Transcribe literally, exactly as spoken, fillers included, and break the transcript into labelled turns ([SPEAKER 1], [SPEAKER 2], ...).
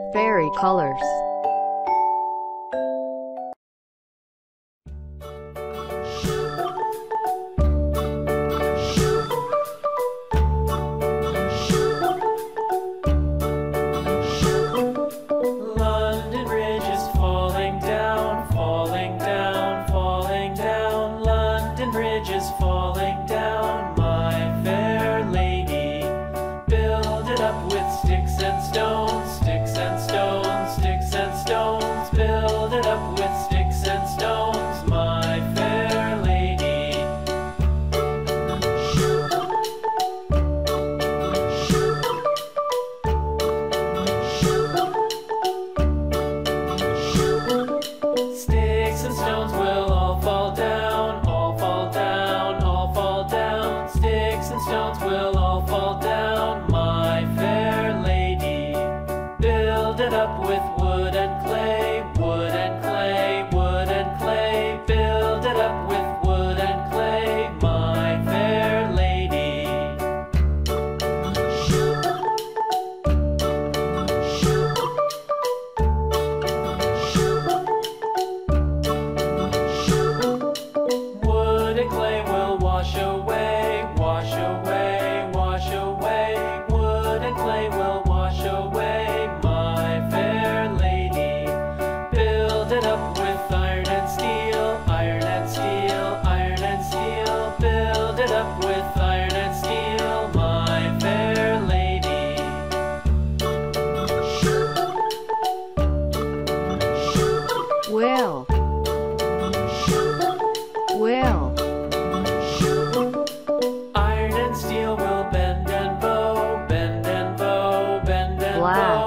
[SPEAKER 1] Fairy colors.
[SPEAKER 2] London Bridge is falling down, falling down, falling down. London Bridge is falling down, my fair lady. Build it up with sticks and stones, sticks and stones, sticks and stones. Build it up with sticks and stones, my fair lady. Sticks and stones will all fall down, all fall down, all fall down. Sticks and stones will all fall down, my fair lady. Build it up with wood and clay, wood and clay, wood and clay. Build it up with wood and clay, my fair lady. Wood and clay will wash away, wash away, wash away. Wood and clay will wash away, my fair lady. Build it up with iron and steel, iron and steel, iron and steel. Build it up with iron and steel, my fair lady.
[SPEAKER 1] Will. Will.
[SPEAKER 2] Iron and steel will bend and bow, bend and bow, bend and
[SPEAKER 1] Black.